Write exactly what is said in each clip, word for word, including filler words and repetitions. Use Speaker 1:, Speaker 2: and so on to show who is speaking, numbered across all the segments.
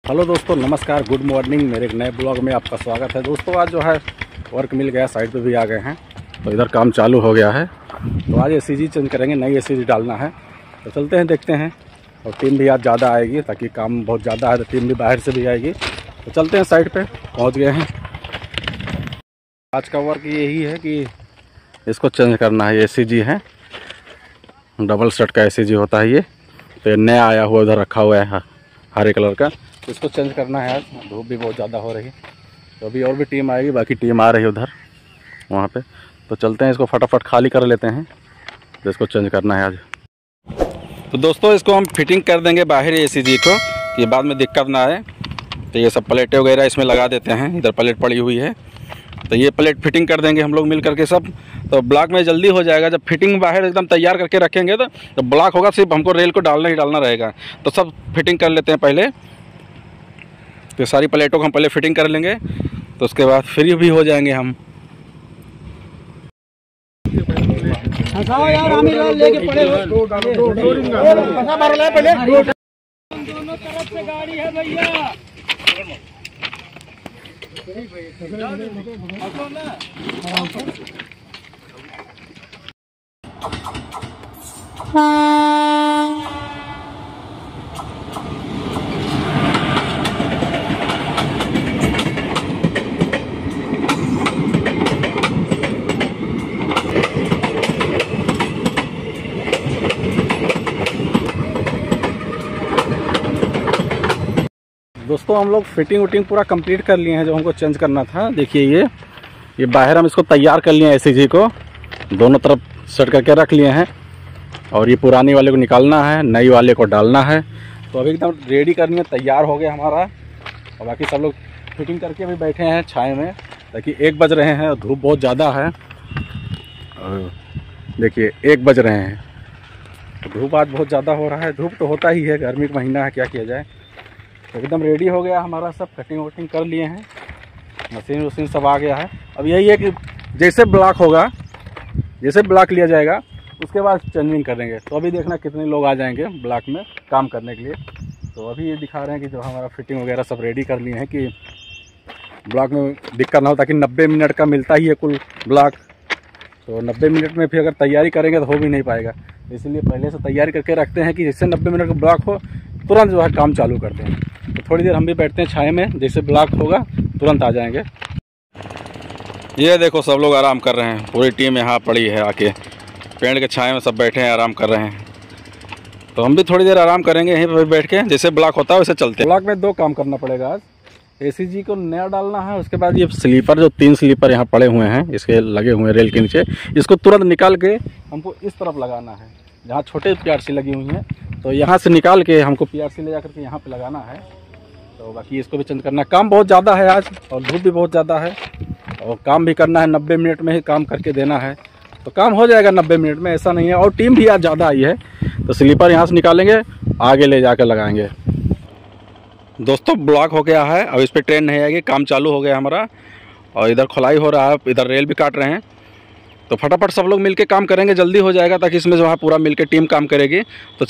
Speaker 1: Hello दोस्तों, नमस्कार, good morning. मेरे एक नए ब्लॉग में आपका स्वागत है। दोस्तों आज जो है वर्क मिल गया, साइड पे भी आ गए हैं, तो इधर काम चालू हो गया है। तो आज एसीजी चेंज करेंगे, नई एसीजी डालना है। तो चलते हैं, देखते हैं। और टीम भी आज ज़्यादा आएगी, ताकि काम बहुत ज़्यादा है तो टीम भी बाहर से भी आएगी। तो चलते हैं, साइड पर पहुँच गए हैं। आज का वर्क यही है कि इसको चेंज करना है। एसीजी है, डबल सेट का एसीजी होता है ये। तो ये नया आया हुआ उधर रखा हुआ है हरे कलर का, इसको चेंज करना है। आज धूप भी बहुत ज़्यादा हो रही है, तो अभी और भी टीम आएगी, बाकी टीम आ रही है उधर वहाँ पे। तो चलते हैं, इसको फटाफट खाली कर लेते हैं, तो इसको चेंज करना है आज। तो दोस्तों इसको हम फिटिंग कर देंगे बाहर एसीजी को, कि बाद में दिक्कत ना आए। तो ये सब प्लेटें वगैरह इसमें लगा देते हैं, इधर प्लेट पड़ी हुई है, तो ये प्लेट फिटिंग कर देंगे हम लोग मिल करके सब। तो ब्लॉक में जल्दी हो जाएगा। जब फिटिंग बाहर एकदम तैयार करके रखेंगे तो जब ब्लॉक होगा सिर्फ हमको रेल को डालना ही डालना रहेगा। तो सब फिटिंग कर लेते हैं पहले। तो सारी प्लेटों को हम पहले फिटिंग कर लेंगे, तो उसके बाद फ्री भी हो जाएंगे हम।
Speaker 2: दोनों तरफ से गाड़ी है भैया।
Speaker 1: दोस्तों हम लोग फिटिंग वुटिंग पूरा कंप्लीट कर लिए हैं, जो हमको चेंज करना था। देखिए ये ये बाहर हम इसको तैयार कर लिए हैं, एसीजी को दोनों तरफ सेट करके रख लिए हैं। और ये पुरानी वाले को निकालना है, नई वाले को डालना है। तो अभी एकदम रेडी करनी है, तैयार हो गया हमारा। और बाकी सब लोग फिटिंग करके भी बैठे हैं छाए में, ताकि एक बज रहे हैं, धूप बहुत ज़्यादा है। और देखिए एक बज रहे हैं, धूप आज बहुत ज़्यादा हो रहा है। धूप तो होता ही है, गर्मी का महीना है, क्या किया जाए। तो एकदम रेडी हो गया हमारा, सब कटिंग वटिंग कर लिए हैं, मशीन वशीन सब आ गया है। अब यही है कि जैसे ब्लॉक होगा, जैसे ब्लॉक लिया जाएगा उसके बाद चेंजिंग करेंगे। तो अभी देखना कितने लोग आ जाएंगे ब्लॉक में काम करने के लिए। तो अभी ये दिखा रहे हैं कि जो हमारा फिटिंग वगैरह सब रेडी कर लिए हैं, कि ब्लॉक में दिक्कत ना हो, ताकि नब्बे मिनट का मिलता ही है कुल ब्लॉक। तो नब्बे मिनट में फिर अगर तैयारी करेंगे तो हो भी नहीं पाएगा। इसलिए पहले से तैयारी करके रखते हैं कि जैसे नब्बे मिनट का ब्लॉक हो तुरंत जो है काम चालू करते हैं। तो थोड़ी देर हम भी बैठते हैं छाए में, जैसे ब्लॉक होगा तुरंत आ जाएंगे। ये देखो सब लोग आराम कर रहे हैं, पूरी टीम यहाँ पड़ी है, आके पेड़ के छाए में सब बैठे हैं, आराम कर रहे हैं। तो हम भी थोड़ी देर आराम करेंगे यहीं पर बैठ के, जैसे ब्लॉक होता है वैसे चलते हैं। ब्लॉक में दो काम करना पड़ेगा आज। एसीजी को नया डालना है, उसके बाद ये स्लीपर, जो तीन स्लीपर यहाँ पड़े हुए हैं इसके लगे हुए हैं रेल के नीचे, इसको तुरंत निकाल के हमको इस तरफ लगाना है, जहाँ छोटे पीआरसी लगी हुई हैं। तो यहाँ से निकाल के हमको पीआरसी ले जाकर के यहाँ पे लगाना है। तो बाकी इसको भी चेंज करना है। काम बहुत ज़्यादा है आज, और धूप भी बहुत ज़्यादा है, और काम भी करना है। नब्बे मिनट में ही काम करके देना है, तो काम हो जाएगा नब्बे मिनट में, ऐसा नहीं है। और टीम भी आज ज़्यादा आई है, तो स्लीपर यहाँ से निकालेंगे, आगे ले जाकर लगाएंगे। दोस्तों ब्लॉक हो गया है, अब इस पर ट्रेन नहीं आएगी, काम चालू हो गया हमारा। और इधर खुलाई हो रहा है, इधर रेल भी काट रहे हैं। तो फटाफट सब लोग मिलके काम करेंगे, जल्दी हो जाएगा, ताकि इसमें जो है पूरा मिलके टीम काम करेगी। तो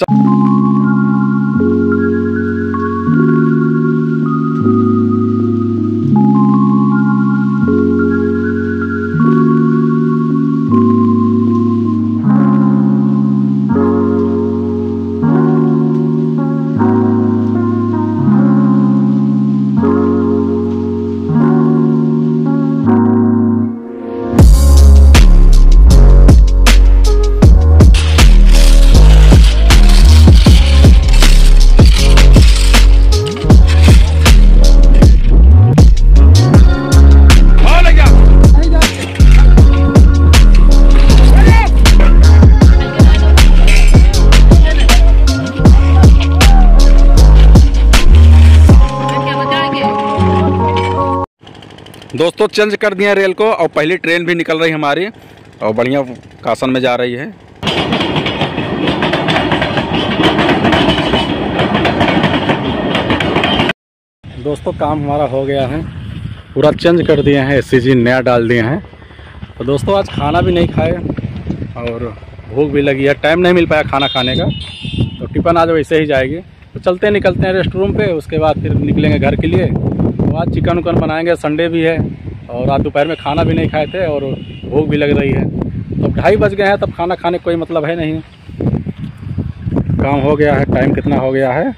Speaker 1: दोस्तों चेंज कर दिए रेल को, और पहली ट्रेन भी निकल रही हमारी, और बढ़िया कासन में जा रही है। दोस्तों काम हमारा हो गया है, पूरा चेंज कर दिए हैं, एसीजी नया डाल दिए हैं। तो दोस्तों आज खाना भी नहीं खाए और भूख भी लगी है, टाइम नहीं मिल पाया खाना खाने का, तो टिफिन आज वैसे ही जाएगी। तो चलते निकलते हैं रेस्ट रूम पे, उसके बाद फिर निकलेंगे घर के लिए। तो आज चिकन उकन बनाएंगे, संडे भी है और आज दोपहर में खाना भी नहीं खाए थे और भूख भी लग रही है। तो ढाई बज गए हैं, तब खाना खाने का कोई मतलब है नहीं। काम हो गया है, टाइम कितना हो गया है,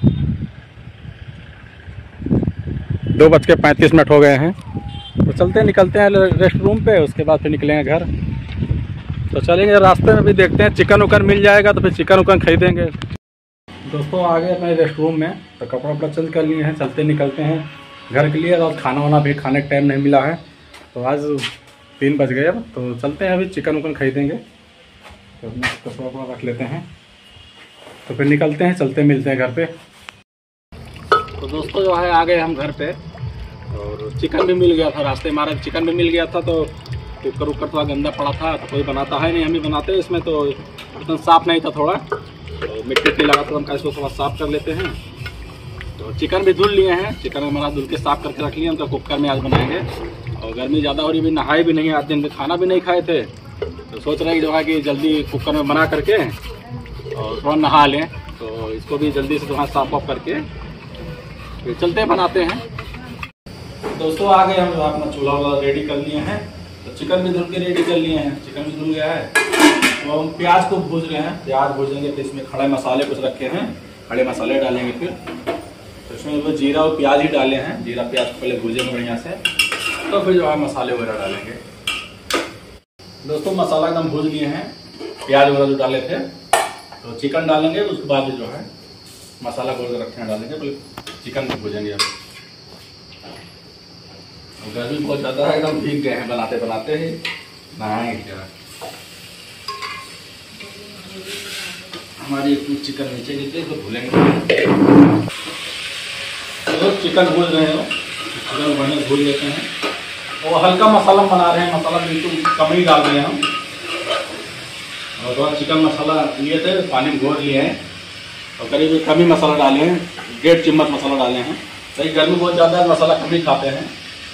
Speaker 1: दो बज के पैंतीस मिनट हो गए हैं। तो चलते निकलते हैं रेस्ट रूम पे, उसके बाद फिर निकलेंगे घर। तो चलेंगे, रास्ते में भी देखते हैं चिकन उकन मिल जाएगा तो फिर चिकन उकन खरीदेंगे। दोस्तों आ गए अपने रेस्ट रूम में, तो कपड़ा वपड़ा चेंज कर लिए हैं, चलते निकलते हैं घर के लिए। और खाना वाना भी खाने का टाइम नहीं मिला है, तो आज तीन बज गए अब। तो चलते हैं अभी चिकन उकन खरीदेंगे। तो कपड़ा वपड़ा रख लेते हैं, तो फिर निकलते हैं, चलते मिलते हैं घर पे। तो दोस्तों जो है आ गए हम घर पे, और चिकन भी मिल गया था रास्ते में, हमारा चिकन भी मिल गया था। तो कुकर उकर थोड़ा गंदा पड़ा था, तो कोई बनाता है नहीं, हम ही बनाते हैं इसमें। तो बर्तन साफ़ नहीं था थोड़ा, तो मिट्टी की लगा, तो हम इसको थोड़ा साफ़ कर लेते हैं। तो चिकन भी धुल लिए हैं, चिकन हमारा धुल के साफ़ करके रख लिए हम। तो कुकर में आज बनाएंगे, और गर्मी ज़्यादा हो रही भी, नहाए भी नहीं, आज दिन में खाना भी नहीं खाए थे। तो सोच रहे हैं जो है कि जल्दी कुकर में बना करके और थोड़ा नहा लें। तो इसको भी जल्दी से थोड़ा साफ ऑफ करके फिर चलते हैं, बनाते हैं। दोस्तों आ गए हम जो अपना चूल्हा वाला रेडी कर लिए हैं। तो चिकन भी धुल के रेडी कर लिए हैं, चिकन भी धुल गया है। तो हम प्याज को भूज रहे हैं, प्याज भूजेंगे तो इसमें खड़े मसाले कुछ रखे हैं, खड़े मसाले डालेंगे। फिर तो इसमें वो जीरा और प्याज ही डाले हैं, जीरा प्याज को पहले भूजेंगे बढ़िया से, तो फिर जो है मसाले वगैरह डालेंगे। दोस्तों मसाला एकदम भूज लिए हैं, प्याज वगैरह जो डाले थे। तो चिकन डालेंगे, उसके बाद जो है मसाला घोल के रखे हैं डालेंगे, पहले चिकन को भूजेंगे। अब गर्मी बहुत ज़्यादा है, एकदम भीग गए हैं बनाते बनाते ही, नहाएंगे क्या। हमारी चिकन नीचे गिरते तो भूलेंगे। तो चिकन भूल रहे हो, चिकन बढ़िया भूल लेते हैं। और हल्का मसाला बना रहे हैं, मसाला बिल्कुल कम ही डाल रहे हैं हम। और थोड़ा चिकन मसाला लिए थे, पानी में घोर लिए हैं, और करीब कम ही मसाला डाले हैं, डेढ़ चम्मच मसाला डाले हैं। सही गर्मी बहुत ज़्यादा है, मसाला कम ही खाते हैं।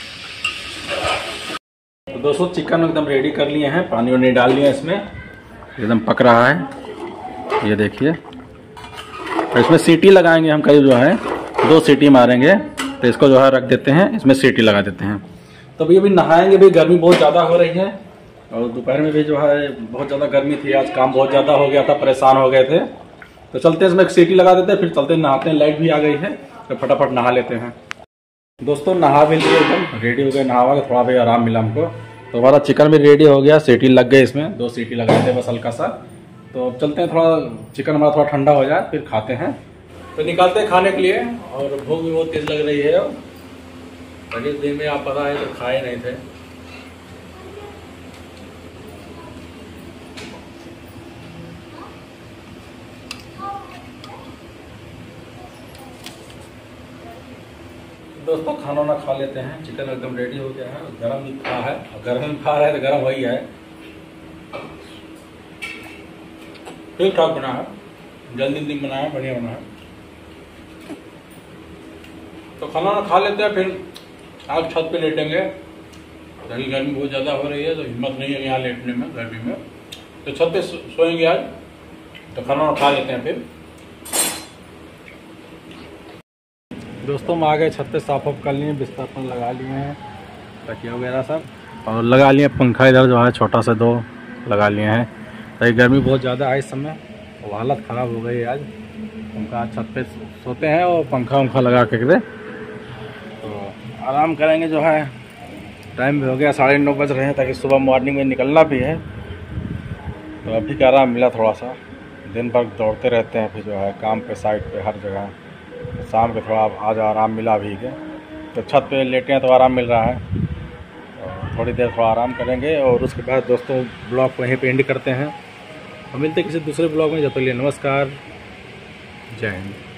Speaker 1: तो दोस्तों चिकन एकदम रेडी कर लिए हैं, पानी वानी डाल लिए हैं, इसमें एकदम पक रहा है, ये देखिए। और इसमें सीटी लगाएंगे हम, करीब जो है दो सीटी मारेंगे। तो इसको जो है रख देते हैं, इसमें सीटी लगा देते हैं। तो अभी अभी नहाएंगे भी, गर्मी बहुत ज़्यादा हो रही है, और दोपहर में भी जो है बहुत ज़्यादा गर्मी थी, आज काम बहुत ज़्यादा हो गया था, परेशान हो गए थे। तो चलते हैं, इसमें एक सीटी लगा देते हैं, फिर चलते नहाते हैं। लाइट भी आ गई है, तो फटाफट नहा लेते हैं। दोस्तों नहा भी लिए, एकदम रेडी हो गए, नहावा के थोड़ा भी आराम मिला हमको। तो हमारा चिकन भी रेडी हो गया, सीटी लग गई, इसमें दो सीटी लगाए थे बस हल्का सा। तो अब चलते हैं, थोड़ा चिकन हमारा थोड़ा ठंडा हो जाए, फिर खाते हैं। तो निकालते हैं खाने के लिए, और भूख भी बहुत तेज़ लग रही है। अगले दिन में आप पता है तो खाए नहीं थे। दोस्तों खाना वाना खा लेते हैं, चिकन एकदम रेडी हो गया है, गरम भी खा है, गरम भी खा रहे हैं तो गरम वही है, ठीक ठाक बना है, जल्दी जल्दी बना है, बढ़िया बना है। तो खाना वाना खा लेते हैं, फिर आग छत पे लेटेंगे। गर्मी गर्मी बहुत ज़्यादा हो रही है, तो हिम्मत नहीं है यहाँ लेटने में गर्मी में, तो छत पे सोएंगे आज। तो खाना वाना खा लेते हैं फिर। दोस्तों हम आ गए छत पे, साफ ऑफ कर लिए, बिस्तर पर लगा लिए हैं, तकिया वगैरह सब, और लगा लिए पंखा इधर जो है छोटा सा दो लगा लिए हैं। तो गर्मी बहुत ज़्यादा है इस समय, और हालत ख़राब हो गई है आज। पंखा आज छत पे सोते हैं और पंखा उंखा लगा के दे, तो आराम करेंगे। जो है टाइम भी हो गया, साढ़े नौ बज रहे हैं, ताकि सुबह मॉर्निंग में निकलना भी है। तो अभी का आराम मिला थोड़ा सा, दिन भर दौड़ते रहते हैं, फिर जो है काम पे, साइड पे, हर जगह। शाम को थोड़ा आज आराम मिला भी के, तो छत पे लेटे हैं तो आराम मिल रहा है। और थोड़ी देर थोड़ा आराम करेंगे, और उसके बाद दोस्तों ब्लॉग को यहीं पे एंड करते हैं, और मिलते हैं किसी दूसरे ब्लॉग में। जब तक के लिए नमस्कार, जय हिंद।